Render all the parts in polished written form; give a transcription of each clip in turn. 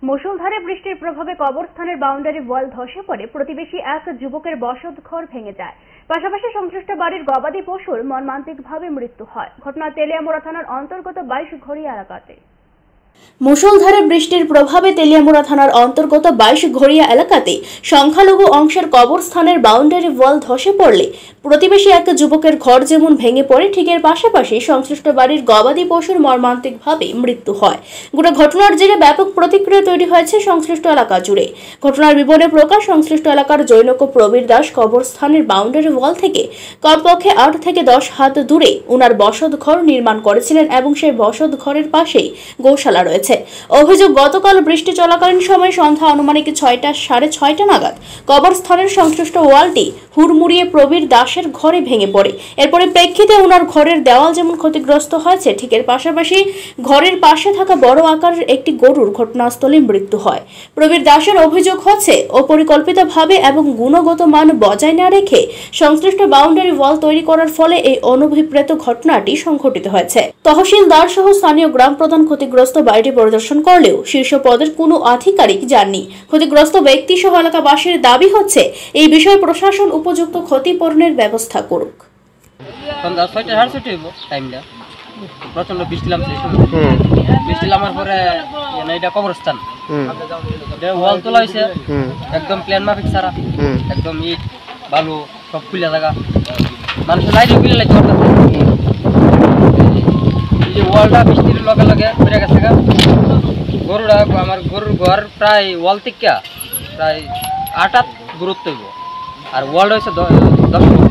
মুষলধারে বৃষ্টির প্রভাবে কবরস্থানের বাউন্ডারি ওয়াল ধসে পড়ে প্রতিবেশী এক যুবকের বসতঘর ভেঙে যায়। পাশাপাশি সংশ্লিষ্ট বাড়ির গবাদি পশুর মর্মান্তিকভাবে মৃত্যু হয়। ঘটনা তেলিয়ামুড়া থানার অন্তর্গত 22 ঘড়িয়া এলাকাতে। মুষলধারে বৃষ্টির প্রভাবে তেলিয়ামুড়া থানার অন্তর্গত 22 ঘড়িয়া এলাকাতে সংখ্যালঘু অংশের কবরস্থানের বাউন্ডারি ওয়াল ধসে পড়লে প্রতিবেশী এক যুবকের ঘর যেমন ভেঙে পড়ে, ঠিক এর পাশাপাশি সংশ্লিষ্ট বাড়ির গবাদি পশুর মর্মান্তিকভাবে মৃত্যু হয়। গোটা ঘটনার জেরে ব্যাপক প্রতিক্রিয়া তৈরি হয়েছে সংশ্লিষ্ট এলাকা জুড়ে। ঘটনার বিবরণে প্রকাশ, সংশ্লিষ্ট এলাকার জৈনক প্রবীর দাস কবরস্থানের বাউন্ডারি ওয়াল থেকে কমপক্ষে 8 থেকে 10 হাত দূরে উনার বসত ঘর নির্মাণ করেছিলেন এবং সেই বসত ঘরের পাশেই গোশালা রয়েছে। অভিযোগ, গতকাল বৃষ্টি চলাকালীন সময় সন্ধ্যা আনুমানিক 6টা সাড়ে 6টা নাগাদ কবরস্থানের সংশ্লিষ্ট ওয়ালটি হুড়মুড়িয়ে প্রবীর দাসের ঘরে ভেঙে পড়ে। এর পরিপ্রেক্ষিতে ওনার ঘরের দেওয়াল যেমন ক্ষতিগ্রস্ত হয়েছে, ঠিক এর পাশাপাশি ঘরের পাশে থাকা বড় আকারের একটি গরুর ঘটনাস্থলে মৃত্যু হয়। প্রবীর দাসের অভিযোগ হচ্ছে অপরিকল্পিতভাবে এবং গুণগত মান বজায় না রেখে সংশ্লিষ্ট বাউন্ডারি ওয়াল তৈরি করার ফলে এই অনভিপ্রেত ঘটনাটি সংঘটিত হয়েছে। তহসিলদার সহ স্থানীয় গ্রাম প্রধান ক্ষতিগ্রস্ত বাড়িটি পরিদর্শন করলেও শীর্ষ পদের কোনো আধিকারিক যাননি। ক্ষতিগ্রস্ত ব্যক্তি সহ এলাকাবাসীর দাবি হচ্ছে এই বিষয়ে প্রশাসন উপযুক্ত ক্ষতিপূরণের ব্যবস্থা করুক। সন্ধ্যা 6টা সাড়ে 6টা হইব টাইমটা। প্রচন্ড বৃষ্টি নামছে, বৃষ্টি নামার পরে এটা কবরস্থান, ওয়াল তোলা হয়েছে একদম প্ল্যান মাফিক ছাড়া, একদম ইট বালু সব খুলে থাকা, মানুষের লাইটে খুলে লাইতে পারতেছে। এই যে ওয়ালটা বৃষ্টির লগে লগে বেড়ে গেছে, গরুটা আমার গরুর ঘর প্রায় ওয়াল থেকে প্রায় 8 হাত দূরত্ব হইব, আর ওয়ালটা হচ্ছে 10 ফুট।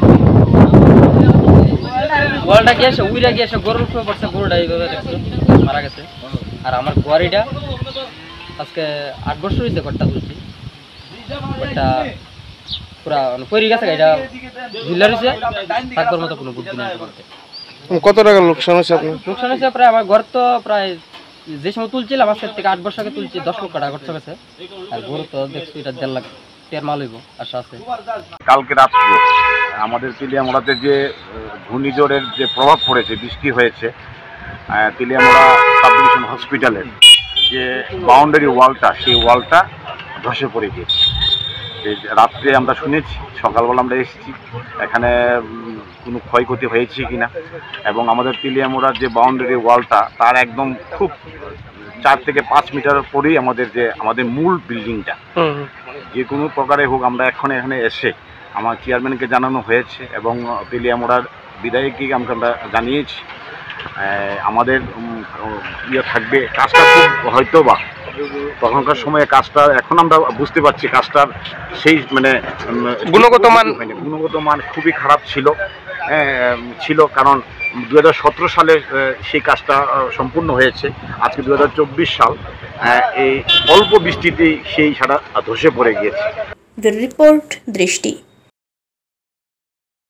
ওয়ালটা গিয়েছে উইরা গিয়েছে গরুর উপরে পড়ছে, গরুটা এইভাবে দেখছো মারা গেছে। আর আমার গোয়ারিটা আজকে 8 বছর হয়েছে ঘরটা তুলছি, ঘরটা পুরা পরি গেছে, এটা ঝুলা রয়েছে, থাকবার মতো কোনো বুদ্ধি নেই। কত টাকা লোকসান হয়েছে আপনার? লোকসান হয়েছে প্রায়, আমার ঘর তো প্রায় যে সময় তুলছিলাম আজকের থেকে 8 বছর আগে তুলছি, 10 লক্ষ টাকা খরচ গেছে। আর গরু তো দেখছি এটা 1.5 লাখ টাকার মাল হইব আশা আছে। কালকে রাত্রে আমাদের তেলিয়ামুড়াতে যে ঘূর্ণিঝড়ের যে প্রভাব পড়েছে, বৃষ্টি হয়েছে, তেলিয়ামুড়া সাব ডিভিশন হসপিটালের যে বাউন্ডারি ওয়ালটা, সেই ওয়ালটা ধসে পড়ে গিয়েছে। রাত্রে আমরা শুনেছি, সকালবেলা আমরা এসেছি, এখানে কোনো ক্ষয়ক্ষতি হয়েছে কিনা, এবং আমাদের তেলিয়ামুড়ার যে বাউন্ডারি ওয়ালটা তার একদম খুব 4 থেকে 5 মিটার পরেই আমাদের মূল বিল্ডিংটা, যে কোনো প্রকারে হোক আমরা এখানে এসে আমার চেয়ারম্যানকে জানানো হয়েছে এবং তেলিয়ামুড়ার বিধায়ককে আমরা জানিয়েছি। আমাদের থাকবে কাজটা খুব হয়তো বা তখনকার সময়ে কাজটা, এখন আমরা বুঝতে পারছি কাজটার সেই গুণগত মান খুবই খারাপ ছিল, কারণ 2017 সালে সেই কাজটা সম্পূর্ণ হয়েছে। আজকে 2024 সাল, এই অল্প বৃষ্টিতেই সেই সারা ধসে পড়ে গিয়েছে। রিপোর্ট দৃষ্টি।